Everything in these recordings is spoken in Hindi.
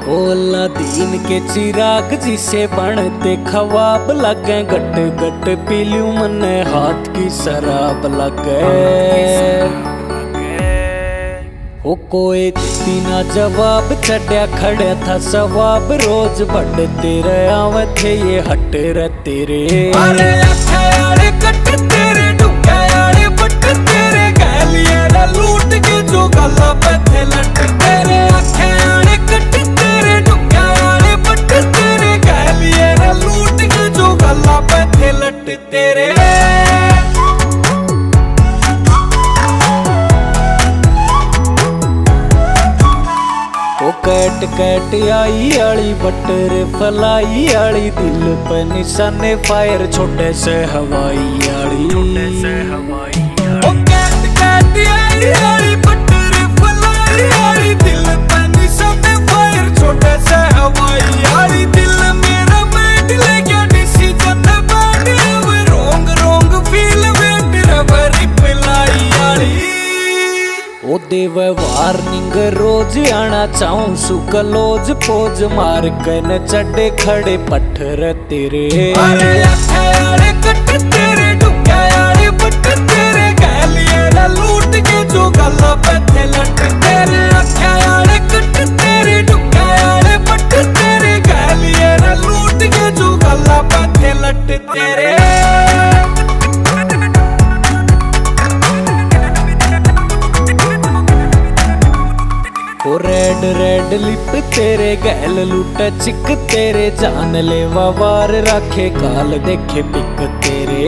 अलादीन के चिराग जिसे बनते ख्वाब लगे, गट गट पीलू मन हाथ की शराब लगे। ओ कोई बिना जवाब चढ़िया खड़े था सवाब, रोज बढ़ते रहे आवे थे ये हट रे तेरे। अरे अरे कट तेरे ढुका यारे बट तेरे गलिए रे लूट के जो गला पे थे लट तेरे। अरे कट तेरे ढुका यारे बट तेरे गलिए रे लूट के जो गला पे थे लट तेरे। कैट कैट आई आली बटर फलाई आली, दिल पे निशाने फायर छोटे से हवाई आली। कैट कैट आई आली बटर फलाई आली, दिल पे निशाने फायर छोटे से हवाई आली। दिल मेरा बैठ ले गया डिसीजन बैठ अब रोंग रोंग फील वेट रबर रिप्लाई आली। ओ देव वार्निंग रोज आना चाहूं सुकलोज पोज मार के न चढ़े खड़े पत्थर तेरे। अरे कट तेरे ढुका यारे बट तेरे गलिए रे लूट के जो गला पे थे लट तेरे। अरे कट तेरे ढुका यारे बट तेरे गलिए रे लूट के जो गला पे थे लट तेरे। ओ रेड रेड लिप तेरे गैल लूट चिक तेरे, जान लेवा वार रखे काल देखे पिक तेरे।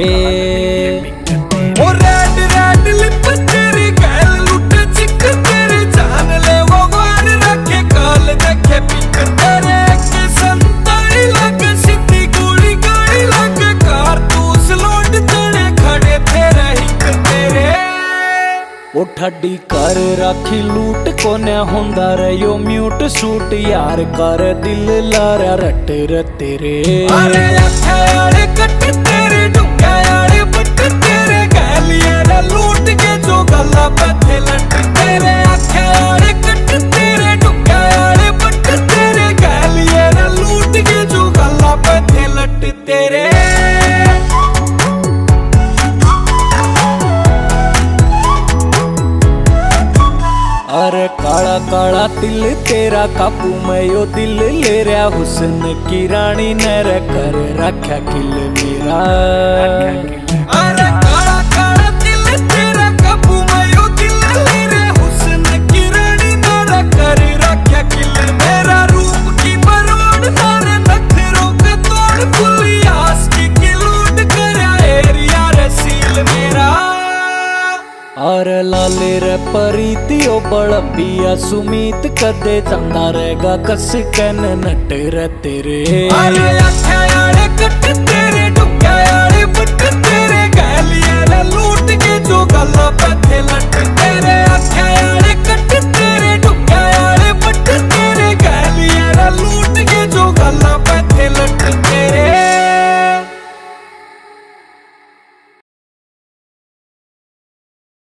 ओ रेड रेड लिप तेरे गैल लूट चिक तेरे, जान लेवा वार रखे काल देखे पिक तेरे। के संताई लग सीधी गोली गाड़ी लग, कारतूस लोड तेरे खड़े थे रहिक तेरे। ओ ठड्डी कर राखी लूट कोने होंदा रहो म्यूट सूट, यार कर दिल लारा रट रे तेरे। अरे कट तेरे ढुका यारे बट तेरे गलिए रे लूट के जो गला पे थे लट तेरे। अरे कट तेरे ढुका यारे बट तेरे गलिए रे लूट के जो गला पे थे लट तेरे। अरे काला काला तिल तेरा काबू में यो दिल ले रहा, हुस्न की रानी ने रे कर रखा किल मेरा। अरे काला काला तिल तेरा काबू में यो दिल ले रहा, हुस्न की रानी ने रे कर रखा किल मेरा। रूप की मरोड़ नारे नखरों के तोड़ फुली आस की लूट करा एरिया रे सील मेरा। और लाले रे परीति ओ बड़बिया सुमीत कदे चंदा रहेगा कस कन नट रे तेरे। अरे कट तेरे ढुका यारे बट तेरे गलिए रे लूट के जो गला पे थे लट